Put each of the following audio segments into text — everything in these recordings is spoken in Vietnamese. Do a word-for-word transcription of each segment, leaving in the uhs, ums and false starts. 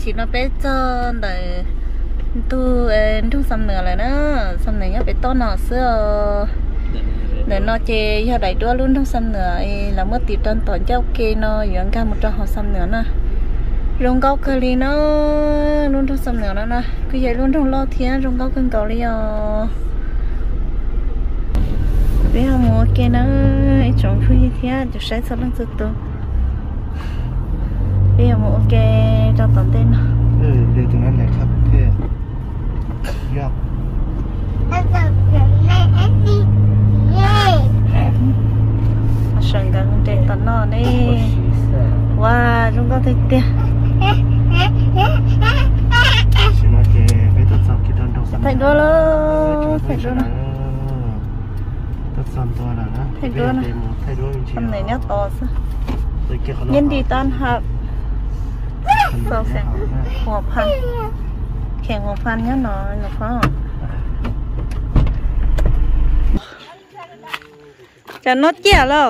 chỉ nó bé cho để tu tu xăm nửa lại nữa xăm này nhá bé to nọ xưa để nó chơi cho đầy đua luôn tu xăm nửa là mất tiền toàn toàn cho ok nó dưỡng ca một trò họ xăm nửa nè rong gấu cơ li nó luôn tu xăm nửa nó nè cứ vậy luôn trong lo thiên rong gấu cưng cầu li à bây giờ mua cái nó trồng phi thiên cho sai sao lắm rất tốt bây giờ mua cái cho tận tên nó ừ để tụi nó lại khắp thế dọc sẵn gần trên tận nó đi wow chúng có thấy tiền thấy đua luôn thấy đua nữa thấy đua nữa hôm nay nhát to sao nhân đi tan học sau sẽหัวพันแข่งหัวพันเนี่ยหนอหนูพ่อจะนดเจี๊ยแล้ว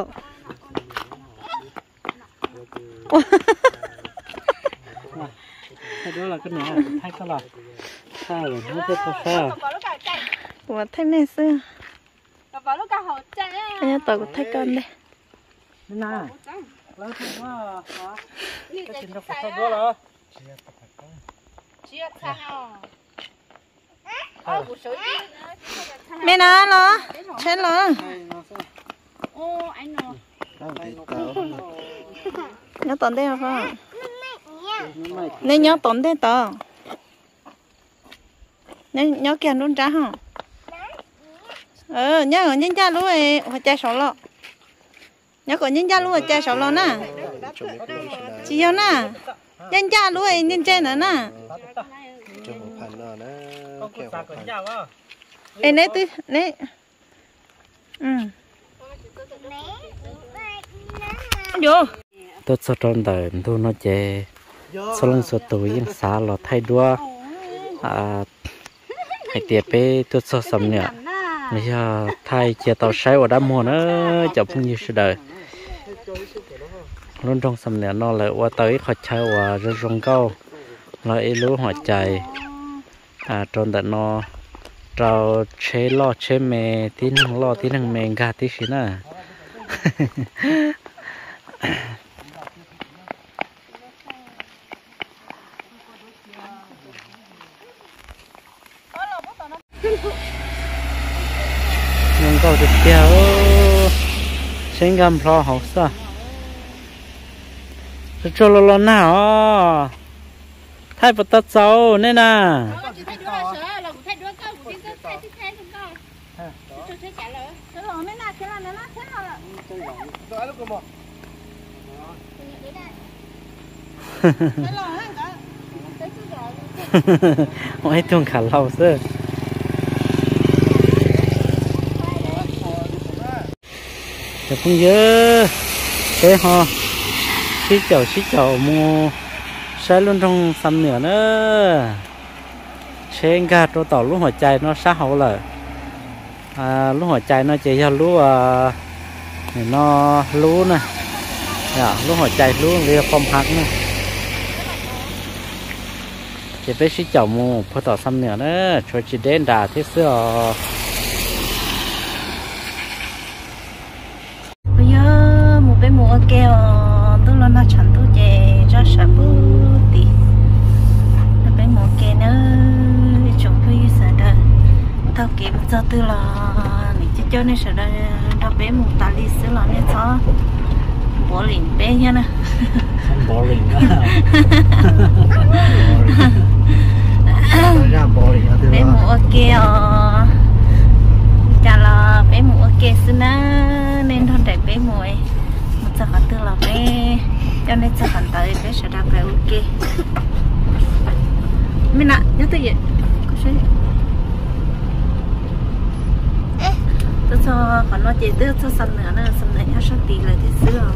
thay đó là cái này thay cái là sao rồi nó sẽ có sao của thay này xưa anh nhớ tao có thay con đây nèแล้วถึงว่าก็ถึงกับเขาด้วยเหรอ mẹ nó nó chết rồi nhớ tốn đây không nên nhớ tốn đây tao nên nhớ kia luôn trả không ờ nhớ ở nhân gia luôn ấy phải chạy sổ lọ nhớ có nhân gia luôn chạy sổ lọ nè chị yêu nè nhân gia luôn ấy nhân trên nữa nè ê nè tôi nè ừ vô tôi cho tròn đời tôi nói chè sau lần số tuổi yên xả là thay đua à hay tiệp bé tôi cho sắm nhở bây giờ thay chè tàu say ở đám mùa nữa chậm không như sự đời luôn trong sắm nhở nó lại qua tới khỏi chơi và rong rong câu lại lúa hoa chạy à tròn đời nó trâu chế lo chế mè tí năng lo tí năng mè gà tí xí nè nhưng câu được kéo sinh gam lo học sao cho lo lo nào thay bớt tát sâu nên à mấy tuần cả lâu xưa chụp không dơ thế ho xí chậu xí chậu mua sai luôn trong xăm nửa nữa trên ga trâu tàu lúcหัวใจnó sát hậu là à, lúcหัวใจnó chỉ cho lúa à, nó lúa nè à, lúcหัวใจlúa lia phong hạt nè chỉ biết xí chậu mua phơi tàu xăm nửa nữa cho chị đến đà thế xưa bây giờ một cái mùa keo tôi lo nó chẳng tôi chè cho sợ bự tí một cái mùa keo nữa chúng tôi sợ đời thao kịp cho tôi là mình chỉ cho nên sợ đời đào bé một tali xíu là nên cho bỏ liền bé nha nè bỏ liền đó bé mùa keo chả là bé mùa keo xíu nè nên thôi để bé mùa một giờ cả tư là bé cho nên cho phần tới bé sẽ đào bé ok mình ạ nhớ tới gì có sao tôi cho còn nó chỉ tôi cho sắm nữa nữa sắm nữa nhá sao tí lại thì xưa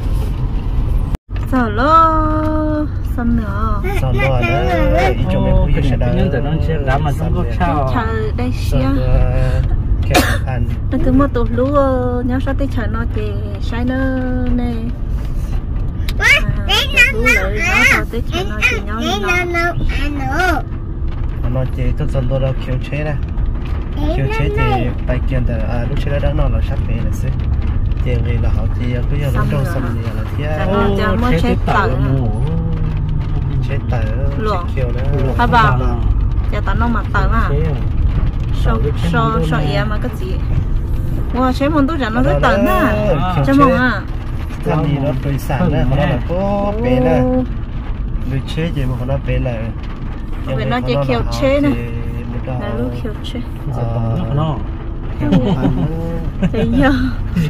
sao lo sắm nữa sao lo nữa đi cho mấy cái sẽ nhưng từ nó sẽ làm mà không có sao chờ đây xia kẹo ăn nó từ một tổ lúa nhớ sao tới chờ nó thì sai nữa nè Tú lợi nó thôi tới chuyện nó chuyện nhau nó nó chỉ tôi dần tôi đã kéo chế nè kéo chế thì bài kiện từ à lúc chế đó nó là sắp về là xí thì người là họ thì bây giờ nó trong sầm gì là thế chế tờ chế tờ kéo nữa hả bà giờ tao nó mà tờ mà so so so em mà cái gì wow chế món tôi chẳng nó rất tờ nè chế món à ทำดีรถโดยสารนะเขาแบบโอ้เป็นนะดูเช่เจมันเขาเป็นเลยเป็นน่าจะเขียวเช่นะแล้วลูกเขียวเช่จะตรงนั้นเนาะเสียเยอะ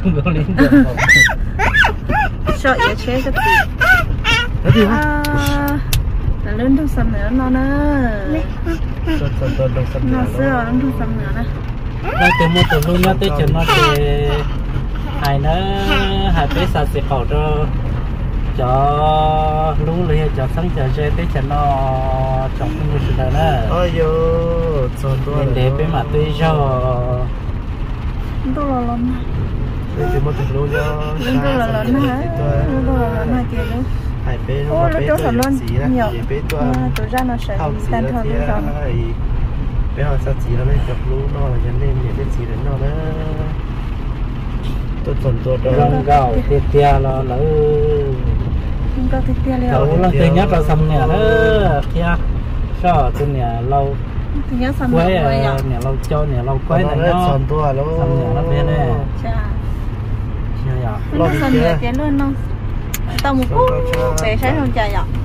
ชอบเยอะเช่ก็ตีแล้วดีวะแล้วเล่นทุกสำเนียงเนาะนะตัวตัวตัวตัวสำเนียงเสื้อเล่นทุกสำเนียงนะแล้วเต็มหมดตัวรุ่นแล้วเต็มจนมาเจhai nó hai bé sao sẽ bảo cho cho lú lưỡi cho sáng cho dê tới cho nó trong cái môi trường đó ôi yo nên để bé mà tôi cho tôi là lớn đây thì một chút luôn cho tôi là lớn hả tôi là lớn hả chị luôn hai bé nó bé tôi gì đó chị bé tôi tôi ra nó sẽ tan thôi luôn rồi bé họ sao chỉ nó lên chụp lú nó là cho nên để cái gì đến nó đó tôi tuần tôi đó rong gạo tiệt tiệt lo lỡ rong gạo tiệt tiệt lâu lâu tiệt nhất là xăm nè đó kia sao từ nè lâu tiệt nhất xăm quay nè lâu cho nè lâu quay nè nó xăm tôi là xăm nè nó bên này cha chưa ya nó xăm nè tiệt luôn không tao một cú bé sáng không chạy ạ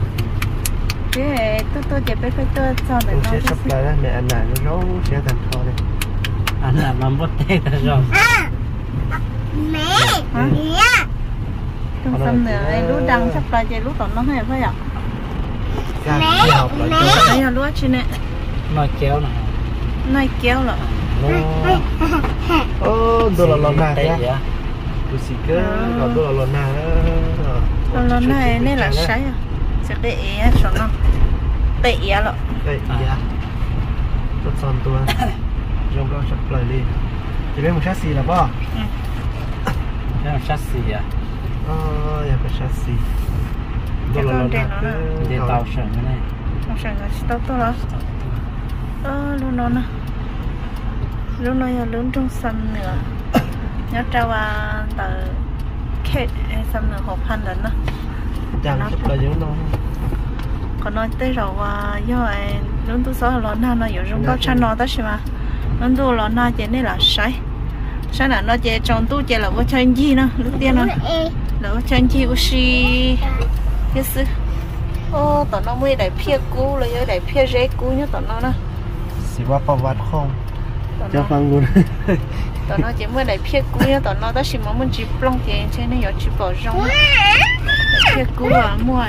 cái tôi tôi chạy bé phải tôi sao để nó sẽ sắp lại đó mẹ anh này nó rấu sẽ thành thò đây anh là mà mất tay rồi mẹ hả trong xăm nữa lúa đằng sắp lại chơi lúa còn nó hay phải ạ mẹ đây là lúa chị nè nói kéo nè nói kéo là ô tôi là lon na đấy tôi xí cơ còn tôi là lon na đó lon na này là sấy à sẽ để cho nó tệ rồi tệ dạ tôi son tôi trong đó sắp lại đi chỉ biết một chassis là bao cái là chassis à ờ ya cái chassis cái con trên nó để tàu sợi cái này tàu sợi là tàu to lắm ờ luôn nó nè lúc này là lớn trong sân nữa nhớ trao à tờ kết sân nữa hộp hành đến đó chẳng sắp lại giống nó còn nói tới rồi à do lớn tôi số là nó nó有用到chân nó đó是吗lớn tôi là nó chỉ nên là sai sai là nó chỉ trong tôi chỉ là có chân gì nữa lúc tiên nó là có chân gì cũng xí cái sự ô tao nó mới đại phía cũ rồi giờ đại phía rễ cũ nhá tao nó nè xí qua bảo vật không choฟัง luôn tao nó chỉ mới đại phía cũ nhá tao nó đó chỉ mà muốn chỉ plong tiền cho nên giờ chỉ bỏ rong phía cũ à mua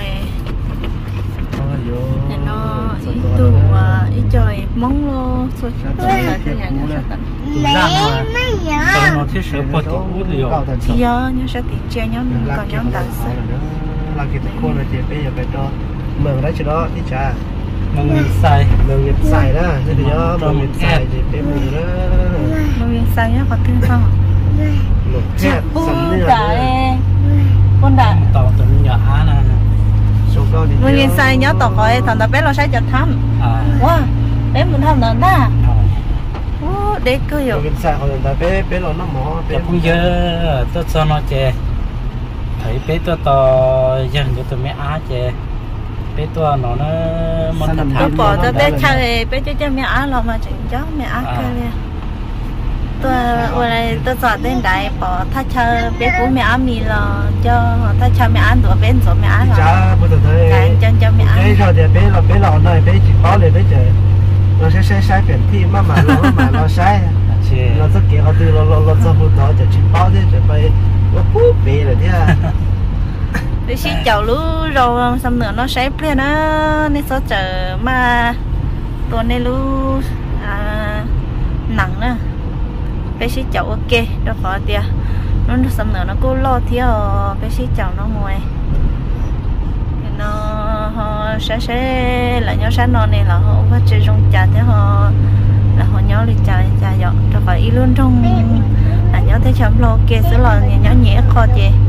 thì nó ít tụ à ít trời mong lo số số là thế này nhá sao tao tao nó thiết sự bỏ tiền út rồi thì giờ nhá sao tiền chơi nhá còn nhá tao sẽ là cái cô này chị bây giờ phải cho mừng đấy chứ đó đi cha mừng mình xài mừng mình xài đó thì đó mừng mình xài thì bé mừng đó mừng mình xài nhá còn thương không một hết sắm nữa con đã tàu tụi nhỏ nè mừng mình xài nhá tàu coi thằng đó bé lo xài chật thăm wow bé muốn thăm nữa nè ô để cơ hiểu mình xài hồi đó bé bé lo nó mỏ bé cũng giờ tôi cho nó chè thấy bé tôi to dần cho tôi mấy á chè bé tôi nó nó mất thằng tôi bỏ cho bé chơi bé chơi chơi mấy á lo mà chỉnh chó mấy á cơ liền tôi ở đây tôi chọn tên đại bỏ thắt chơi bé của mấy á mì lo cho thắt chơi mấy á đùa bé rồi mấy á rồi cái chân cho mấy á cái rồi thì bé là bé lò này bé chỉ có để bé chơi nó sẽ sẽ sai biển thi mà mà nó mà nó sai nó rất kiểu họ từ nó nó nó cho hút đó chỉ bao thế chỉ phải nó cú bé rồi thế để xí chậu lú rồi xong nữa nó xếp lên á nên sao chờ mà tuần này lú à, nặng nữa bé xí chậu ok đó khó tiền nó xong nữa nó cố lo thiếu bé xí chậu nó ngoài nó họ sẽ sẽ là nhau sáng non này là họ phát triển trong trà thế họ là họ nhau đi trà trà dọn rồi phải luôn trong là nhau thấy chấm lo kia sẽ là nhau nhẹ kho chị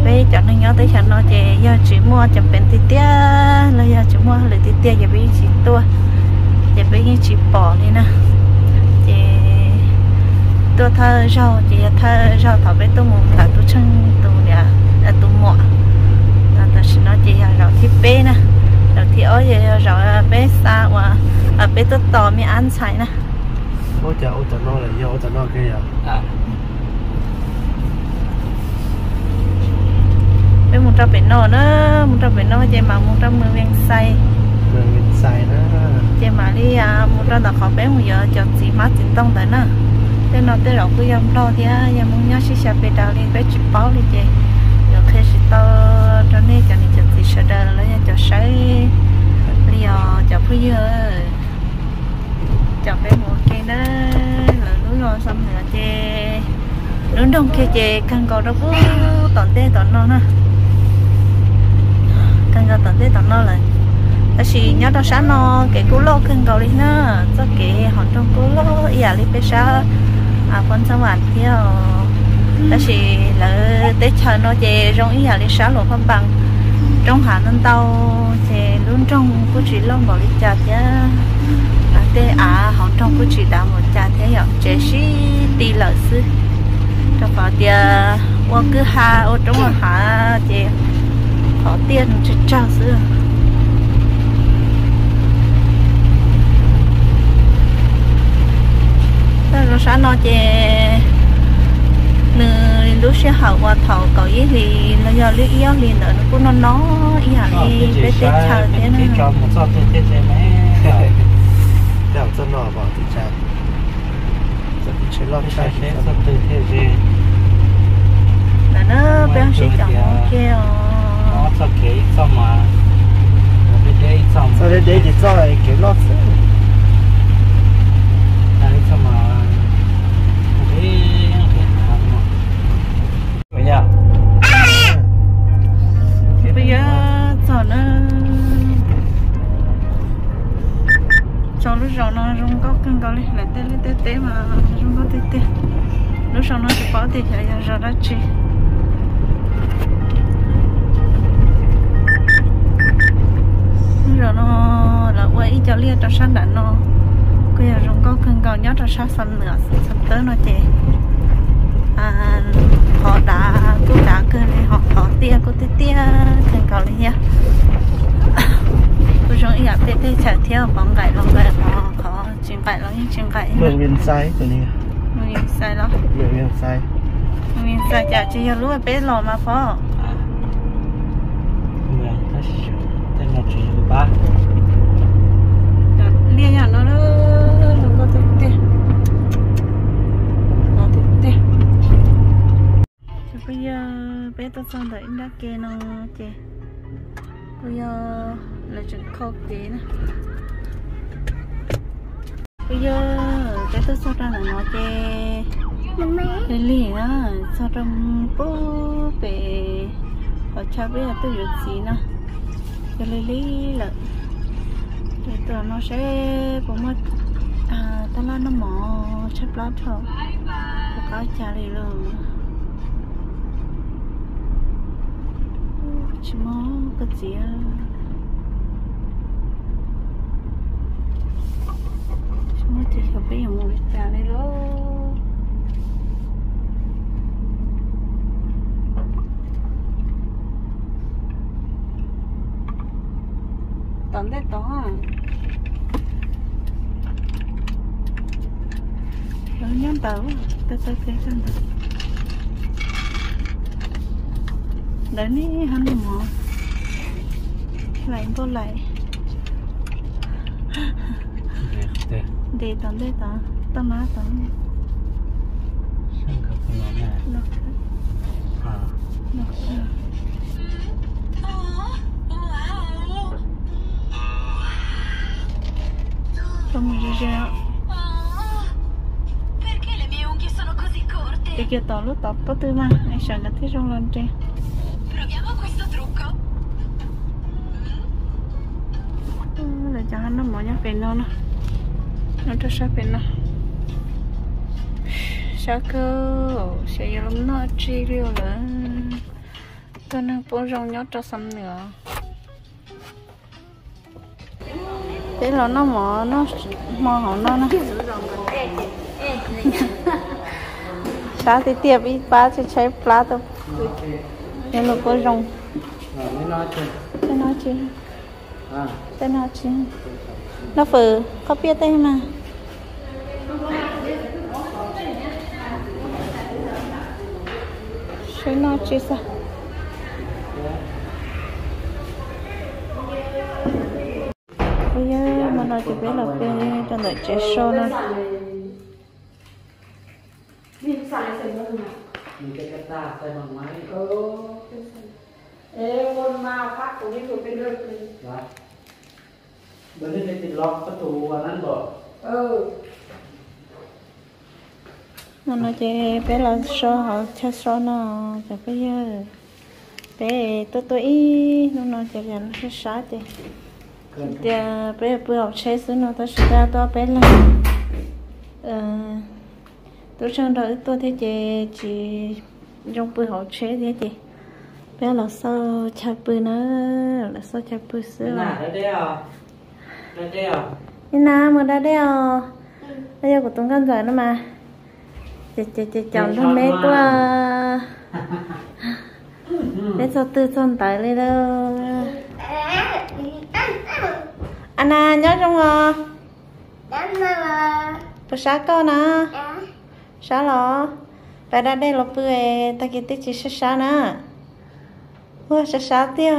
bây giờ nó nhớ tới chẳng nó chỉ giờ chỉ mua chẳng bên tí tia là giờ chỉ mua lấy tí tia giờ bây chỉ tua giờ bây giờ chỉ bỏ đi nè chỉ tua thơ rau chỉ thơ rau thảo bé tôi muốn thảo tôi chân tôi nè tôi mua là tôi xin nó chỉ là rau thịt bé nè rau thịt ớt giờ rau bé xa và ở bé tôi to mới ăn xài nè ôi trời ôi trời nó là do ôi trời nó kia à bé một trăm bảy nọ nữa một trăm bảy nọ chị mà một trăm mười viên say mười viên say đó chị mà đi à một trăm là khó bé một giờ cho chị má chị tông tới nè thế nó tới rồi cứ yếm lo thì à yếm muốn nhớ xí xà bé đào đi bé chụp báo đi chị rồi khi chị tao cho nên cho nên cho chị sợ đời là cho sấy bây giờ cho bây giờ cho bé một cái đó là núi rồi xong nữa chị núi đông kia chị căn cầu đó cứ tận tê tận non ha căn cầu tận tê tận non là ta chỉ nhớ đó sáng nó cái cú lô căn cầu đi nữa cho cái hòn trong cú lô ý à đi bé sáng à con sao mà theo ta chỉ là tết chờ nó chị trong ý à đi sáng lộ không bằng trong hà nên tàu chị luôn trong cứ chỉ lông bảo đi chặt chứ à tê à hòn trong cứ chỉ đào một chặt thế ạ chị chỉ đi lợi sư cho vào tiền qua cứ hà ở trong là hà chị có tiền cho trao xưa rồi sáng nó chị nửa lúc sẽ học qua thầu cầu ý thì là do lý yếu liền nữa nó cũng nó nó ý hả đi để để chờ thế nữa cho một số tiền thế thế mấy đào chân nó vào thì cha lo sai sẽ sắp từ thế gì là nó béo sẽ chọn kia nó cho cái xong mà cái đấy xong sau đấy để cho cái lót đấy xong mà cái cái nào mà bây giờ bây giờ cho nó cho lúc rồi nó rung có cân có lên lại tê lên tê tê mà rung có tê tê lúc sau nó sẽ bỏ tê chạy ra ra đất chi rồi nó là quay cho lia cho sát đạn nó cái giờ rung có cân có nhớ cho sát xăm nữa xăm tới nó chè à họ đã cứ đã cơ này họ họ tia có tê tia cân có lên nha tôi nói ý là tê tê chạy theo bóng gậy lòng gậy họ có chuyện gậy nó như chuyện gậy mười viên say tụi này mười viên say đó mười viên say mười viên say chả chỉ là lúc bé lò mà phó mười ta tên là chỉ ba liên nhà nó nó nó có tê tê nó tê tê bây giờ bé tôi xong đợi đã kê nó chê bây giờ là chuyện khó kỹ nè bây giờ cái tôi sao ra là nó chê cái liền á sao trong bố về họ cho biết là tôi được gì nè cái lý lý là thì tụi nó sẽ cũng mất à tao lo nó mỏ chấp lót thôi có trả lời luôn chỉ mỏ cái gì á nó chỉ có bây giờ một trà này đó tóm đấy đó à nó nhắm tàu tới tới cái chân đấy ní hắn mỏ lại vô lại để tắm đây ta tắm má tắm sang gặp con nó nè à Fammi girare. Perché le mie unghie sono così corte? Perché io tolgo troppo prima e sciagati giù l'oggi. Proviamo questo trucco. Là jangan nó mỏi nhá về nó nó nó cho sao về nó sao cơ sẽ dùng nó chi liêu là tôi nó bún rong nhót cho xăm nữa thế là nó mỏ nó mỏ hỏng nó nó sao thì tiệp ít ba cho cháy plá thôi nên là bún rong thế nói chi thế nói chi nó phở có biết thế mà thế nói chi sao bây giờ mà nói chỉ biết là cái cho đợi chế show nữa mình cái cái ta sai bằng máy ê con ma phát của những người bên đây bữa nay thì lọt cái tủ và nắn bỏ ừ mà nói chỉ biết là show họ chơi show nó thì bây giờ bé tôi tôi ý nó nói chỉ là nó sẽ sát đi thì bé bữa học chơi xíu nó tôi sẽ ra tôi bé là tôi trong đó tôi thấy chị chị trong bữa học chơi thế chị bé là sao chơi bữa nữa là sao chơi bữa xíu là đây đây à đây đây à đi nào mà đây đây à bây giờ của tôi con rồi nữa mà chị chị chị chọn thằng bé qua bé cho tư son tại đây đâu Anna nhớ trong ngò có sao con à sao lo bé đã đây là bữa ta kia tích chỉ sao nè ủa sao sao tiêu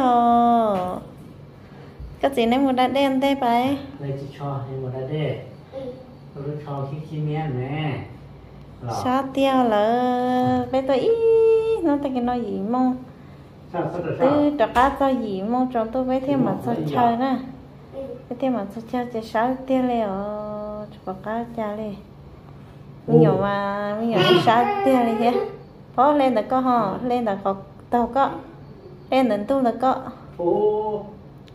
cái gì này một đã đen đây phải đây chỉ cho hay một đã đây tôi cho khi khi nghe nè sao tiêu là bé tôi ý nó ta kia nói gì mong từ cho cá cho gì mong cho tôi bé thêm mà sao chơi nè bé thêm mà sao chơi chỉ sao tiêu leo cho cá cha lên mình nhỏ mà mình nhỏ sao tiêu lên chứ có lên là có hò lên là có tàu có lên đến tu là có ô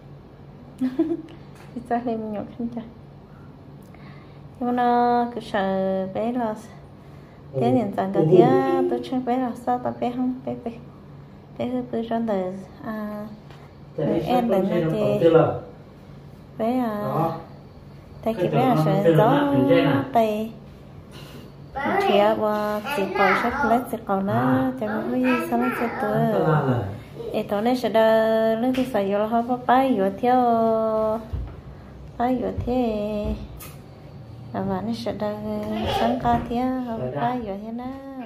thì sao lên mình nhỏ khăn chơi nhưng nó cứ sợ bé là thế hiện tại cái thứ tôi chơi bé là sao ta bé không bé bé bé cứ cứ cho đời à em đến đây thì bé à tại khi bé là sợ gió tây thì à chỉ còn sách lấy chỉ còn nó cho nó mới sao nó sẽ từ để tối nay sẽ đợi lúc thì phải vô họ bắt bay vô theo bay vô thế là bạn sẽ đợi sáng ca theo họ bay vô thế nào